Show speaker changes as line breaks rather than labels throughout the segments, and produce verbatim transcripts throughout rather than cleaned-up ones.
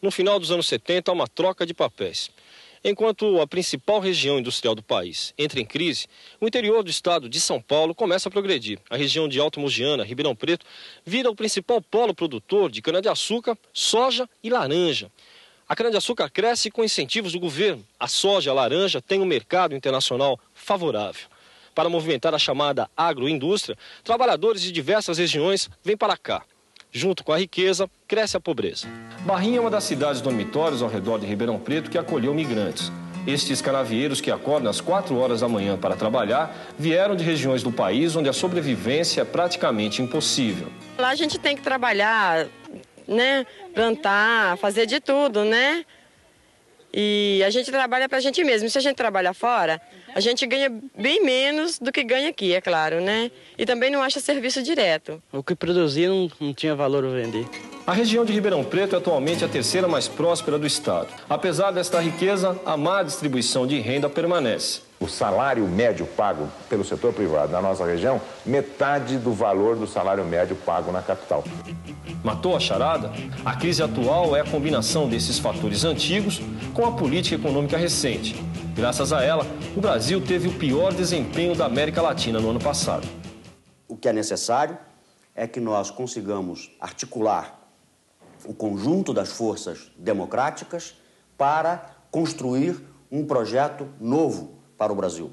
No final dos anos setenta, há uma troca de papéis. Enquanto a principal região industrial do país entra em crise, o interior do estado de São Paulo começa a progredir. A região de Alto Mogiana, Ribeirão Preto, vira o principal polo produtor de cana-de-açúcar, soja e laranja. A cana-de-açúcar cresce com incentivos do governo. A soja e a laranja têm um mercado internacional favorável. Para movimentar a chamada agroindústria, trabalhadores de diversas regiões vêm para cá. Junto com a riqueza, cresce a pobreza. Barrinha é uma das cidades dormitórios ao redor de Ribeirão Preto que acolheu migrantes. Estes canavieiros que acordam às quatro horas da manhã para trabalhar vieram de regiões do país onde a sobrevivência é praticamente impossível.
Lá a gente tem que trabalhar, né? Plantar, fazer de tudo, né? E a gente trabalha pra gente mesmo. Se a gente trabalha fora, a gente ganha bem menos do que ganha aqui, é claro, né? E também não acha serviço direto.
O que produzia não, não tinha valor a vender.
A região de Ribeirão Preto é atualmente a terceira mais próspera do estado. Apesar desta riqueza, a má distribuição de renda permanece.
O salário médio pago pelo setor privado na nossa região, metade do valor do salário médio pago na capital.
Matou a charada? A crise atual é a combinação desses fatores antigos com a política econômica recente. Graças a ela, o Brasil teve o pior desempenho da América Latina no ano passado.
O que é necessário é que nós consigamos articular o conjunto das forças democráticas para construir um projeto novo para o Brasil.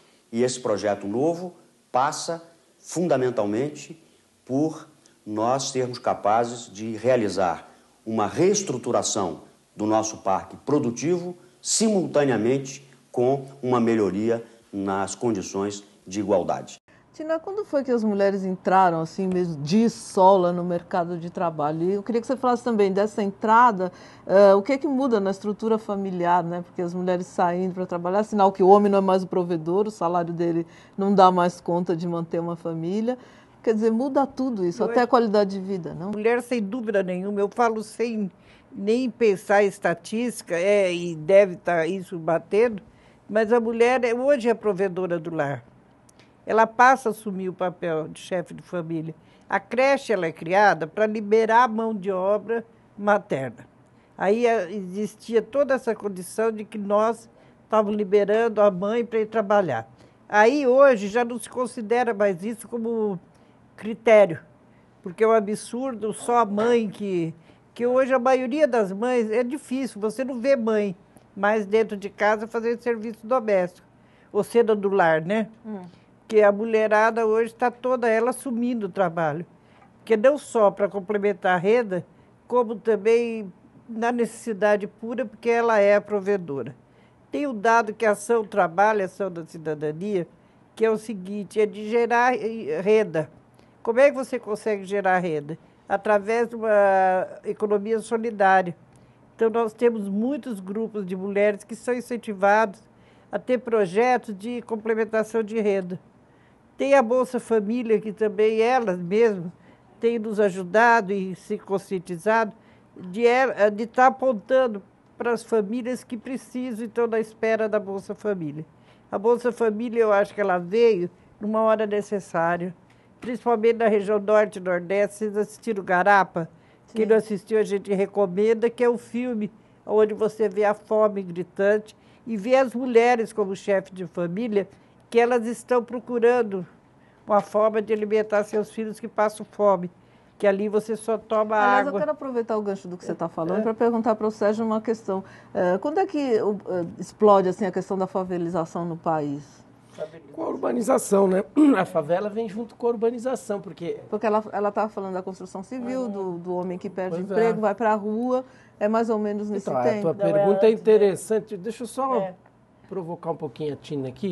E esse projeto novo passa fundamentalmente por nós sermos capazes de realizar uma reestruturação do nosso parque produtivo simultaneamente com uma melhoria nas condições de igualdade.
Tina, quando foi que as mulheres entraram assim mesmo de sola no mercado de trabalho? E eu queria que você falasse também dessa entrada, uh, o que é que muda na estrutura familiar, né? Porque as mulheres saindo para trabalhar, sinal que o homem não é mais o provedor, o salário dele não dá mais conta de manter uma família. Quer dizer, muda tudo isso, até a qualidade de vida, não?
Mulher, sem dúvida nenhuma, eu falo sem nem pensar em estatística, é, e deve estar isso batendo, mas a mulher hoje é provedora do lar. Ela passa a assumir o papel de chefe de família. A creche ela é criada para liberar a mão de obra materna. Aí existia toda essa condição de que nós estávamos liberando a mãe para ir trabalhar. Aí hoje já não se considera mais isso como critério, porque é um absurdo só a mãe que... que hoje a maioria das mães é difícil, você não vê mãe mais dentro de casa fazendo serviço doméstico, ou sendo do lar, né? Hum. Que a mulherada hoje está toda ela assumindo o trabalho. Porque não só para complementar a renda, como também na necessidade pura, porque ela é a provedora. Tem o dado que a ação trabalho, a ação da cidadania, que é o seguinte, é de gerar renda. Como é que você consegue gerar renda? Através de uma economia solidária. Então, nós temos muitos grupos de mulheres que são incentivados a ter projetos de complementação de renda. Tem a Bolsa Família, que também elas mesmas têm nos ajudado e se conscientizado de estar apontando para as famílias que precisam, então, da espera da Bolsa Família. A Bolsa Família, eu acho que ela veio numa hora necessária, principalmente na região norte e nordeste. Vocês assistiram Garapa? Sim. Quem não assistiu, a gente recomenda, que é um filme onde você vê a fome gritante e vê as mulheres como chefe de família, que elas estão procurando uma forma de alimentar seus filhos que passam fome, que ali você só toma
Aliás,
água.
Eu quero aproveitar o gancho do que você está falando é. para perguntar para o Sérgio uma questão. É, quando é que uh, explode assim, a questão da favelização no país?
Com a urbanização, né? A favela vem junto com a urbanização, porque...
Porque ela estava falando da construção civil, ah, do, do homem que perde emprego, é. vai para a rua, é mais ou menos nesse
então,
tempo.
A tua Não, pergunta é, é interessante. Deixa eu só é. provocar um pouquinho a Tina aqui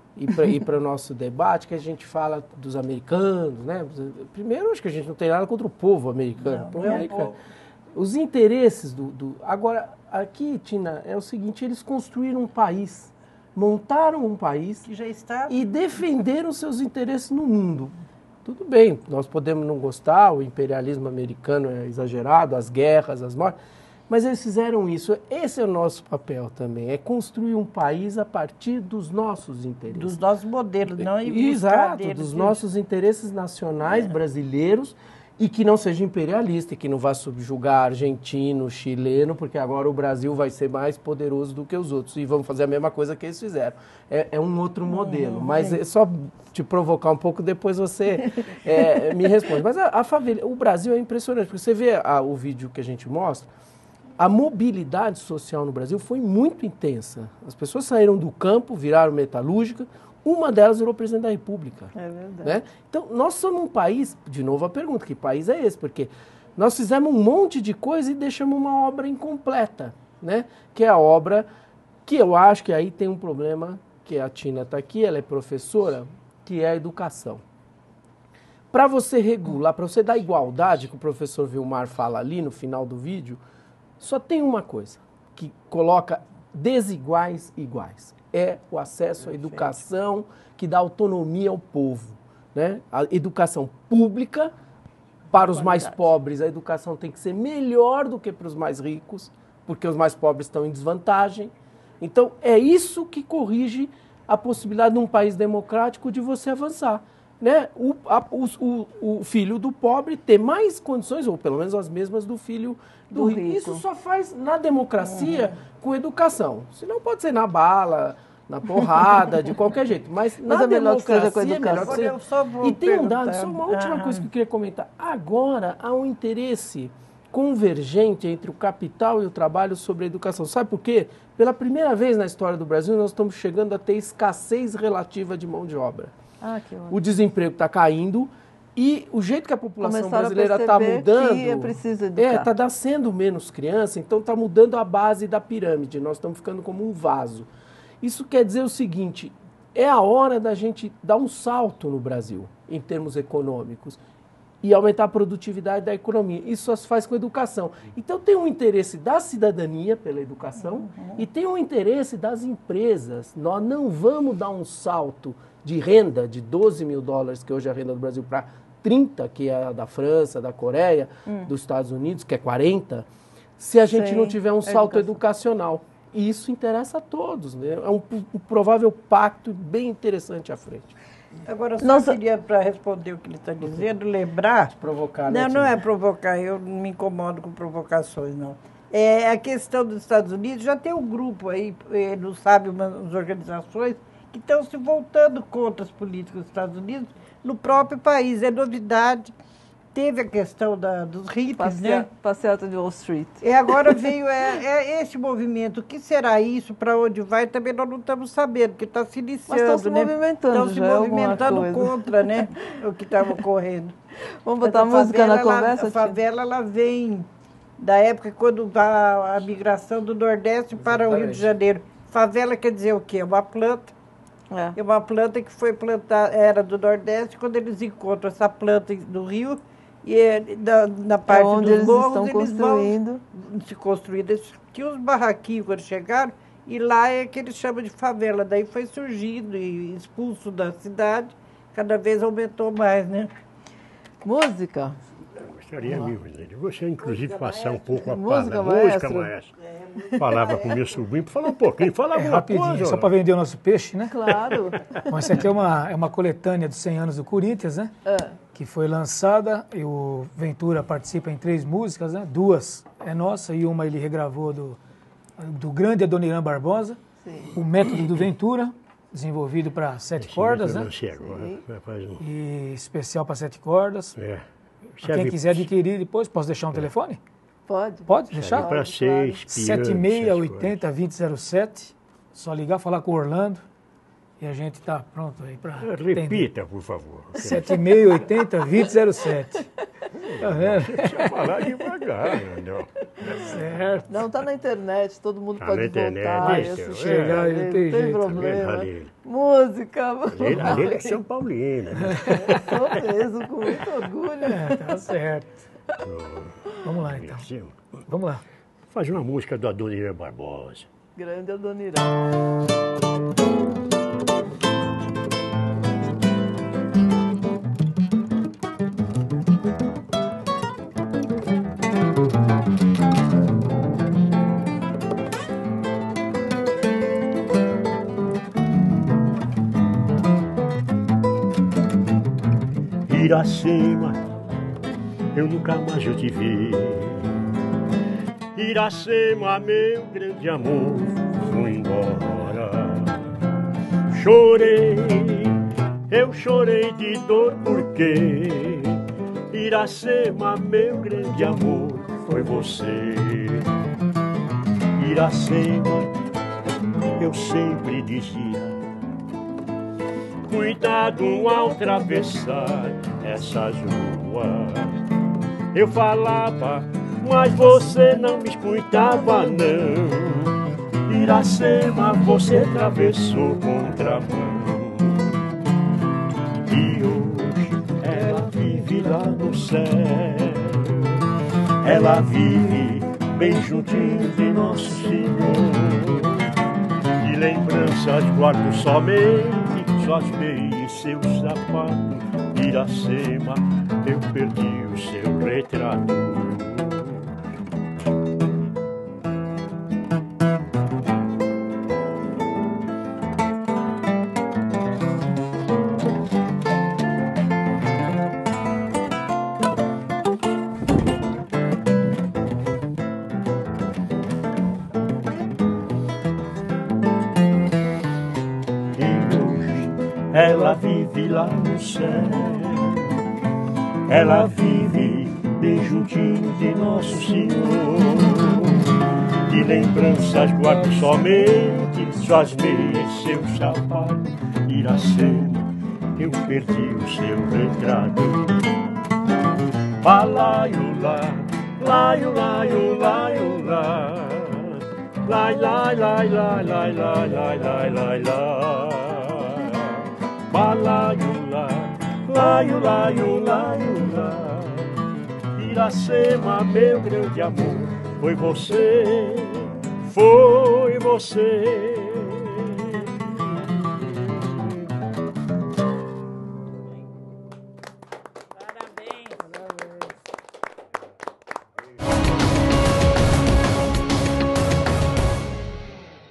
e para o nosso debate, que a gente fala dos americanos, né? Primeiro, acho que a gente não tem nada contra o povo americano. Não, não é povo. Os interesses do, do... Agora, aqui, Tina, é o seguinte, eles construíram um país, montaram um país
que já está...
e defenderam seus interesses no mundo. Tudo bem, nós podemos não gostar, o imperialismo americano é exagerado, as guerras, as mortes, mas eles fizeram isso. Esse é o nosso papel também, é construir um país a partir dos nossos interesses.
Dos nossos modelos, não
em Exato, dos nossos interesses nacionais é. brasileiros, e que não seja imperialista, e que não vá subjugar argentino, chileno, porque agora o Brasil vai ser mais poderoso do que os outros, e vamos fazer a mesma coisa que eles fizeram. É, é um outro modelo, mas é só te provocar um pouco, depois você é, me responde. Mas a, a favela, o Brasil é impressionante, porque você vê a, o vídeo que a gente mostra, a mobilidade social no Brasil foi muito intensa. As pessoas saíram do campo, viraram metalúrgica, uma delas virou presidente da República.
É verdade.
Né? Então, nós somos um país, de novo a pergunta, que país é esse? Porque nós fizemos um monte de coisa e deixamos uma obra incompleta, né? Que é a obra que eu acho que aí tem um problema, que a Tina está aqui, ela é professora, que é a educação. Para você regular, para você dar igualdade, que o professor Vilmar fala ali no final do vídeo, só tem uma coisa, que coloca desiguais iguais. É o acesso à educação que dá autonomia ao povo, né? A educação pública, para os mais pobres, a educação tem que ser melhor do que para os mais ricos, porque os mais pobres estão em desvantagem. Então, é isso que corrige a possibilidade de um país democrático de você avançar, né? O, a, o, o, o filho do pobre ter mais condições, ou pelo menos as mesmas do filho do, do rico. rico. Isso só faz na democracia uhum. com educação. Senão pode ser na bala, na porrada, de qualquer jeito. Mas, mas na é democracia com a educação. É melhor que seja... E tem um dado, só uma última uhum. coisa que eu queria comentar. Agora há um interesse convergente entre o capital e o trabalho sobre a educação. Sabe por quê? Pela primeira vez na história do Brasil, nós estamos chegando a ter escassez relativa de mão de obra.
Ah, que
o desemprego está caindo e o jeito que a população Começaram brasileira está mudando
que é preciso educar.
É, está nascendo menos criança, então está mudando a base da pirâmide. Nós estamos ficando como um vaso. Isso quer dizer o seguinte, é a hora da gente dar um salto no Brasil, em termos econômicos, e aumentar a produtividade da economia. Isso só se faz com educação. Então tem um interesse da cidadania pela educação uhum. e tem um interesse das empresas. Nós não vamos dar um salto de renda de doze mil dólares, que hoje é a renda do Brasil, para trinta, que é a da França, da Coreia, hum. dos Estados Unidos, que é quarenta, se a gente Sim, não tiver um salto educação. educacional. E isso interessa a todos, né? É um, um provável pacto bem interessante à frente.
Agora, eu só Nossa... queria, para responder o que ele está dizendo, lembrar...
De provocar,
né?
Não,
não é provocar, eu não me incomodo com provocações, não. É, a questão dos Estados Unidos, já tem um grupo aí, não sabe, umas organizações, que estão se voltando contra as políticas dos Estados Unidos no próprio país. É novidade. Teve a questão da, dos hippies, Passe... né?
Passeata de Wall Street.
E agora veio é, é esse movimento. O que será isso? Para onde vai? Também nós não estamos sabendo, porque está se iniciando. Mas estão
se
né?
movimentando
Estão se movimentando contra, né? O que estava ocorrendo.
Vamos botar a música na conversa?
Ela, a favela ela vem da época quando a, a migração do Nordeste para Exatamente. o Rio de Janeiro. Favela quer dizer o quê? Uma planta. É. é uma planta que foi plantada, era do Nordeste, quando eles encontram essa planta no Rio, e na, na parte é onde dos eles morros, estão eles construindo. vão se construindo. Eles tinham uns barraquinhos quando chegaram, e lá é que eles chamam de favela. Daí foi surgindo e expulso da cidade, cada vez aumentou mais, né?
Música?
Gostaria mesmo de você, inclusive, música passar maestra. um pouco a música, música maestra. É, Falava com meu sobrinho, para falar um pouquinho, falava é,
rapidinho,
coisa,
só para vender o nosso peixe, né?
Claro.
Bom, essa aqui é uma, é uma coletânea dos cem anos do Corinthians, né? É. Que foi lançada, e o Ventura participa em três músicas, né? Duas é nossa e uma ele regravou do, do grande Adoniran Barbosa. Sim. O Método do Ventura, desenvolvido para sete Esse cordas, né? Agora, um... E especial para sete cordas. É. Quem quiser adquirir depois, posso deixar um é. telefone?
Pode.
Pode deixar?
Para seis,
sete seis oito zero, dois zero zero sete. Só ligar, falar com o Orlando. E a gente está pronto aí para...
Repita, por favor.
sete seis oito zero, dois zero zero sete. Tá vendo?
Deixa falar devagar, não.
Certo.
Não, tá na internet, todo mundo
tá
pode
na internet,
voltar.
Isso,
chegar,
é,
não
tem,
tem,
tem
jeito.
problema. Música.
A dele é São Paulino. Né?
Sou mesmo, com muito orgulho.
É, tá certo. Vamos lá, então. Vamos lá.
Faz uma música do Adoniran Barbosa.
Grande Adoniran.
Iracema eu nunca mais eu te vi. Iracema, meu grande amor, fui embora. Chorei, eu chorei de dor porque Iracema, meu grande amor, foi você. Iracema, eu sempre dizia, cuidado ao atravessar essas ruas. Eu falava, mas você não me escutava não. Iracema, você atravessou contramão. E hoje ela vive lá no céu. Ela vive bem juntinho de Nosso Senhor. De lembranças guardo somente suas meias e seu sapato. Iracema, eu perdi o seu retrato. Ela vive lá no céu, ela vive bem juntinho de Nosso Senhor. De lembranças guardo somente suas meias e seu sapato. Iracema, eu perdi o seu retrato. Balaio lá, laio, laio, laio lá, lai, lai, lai, lai, lai, lai, lai, lai, lai, lai. Balaio lá, laio, laio, laio lá. Iracema, meu grande amor, foi você, foi você.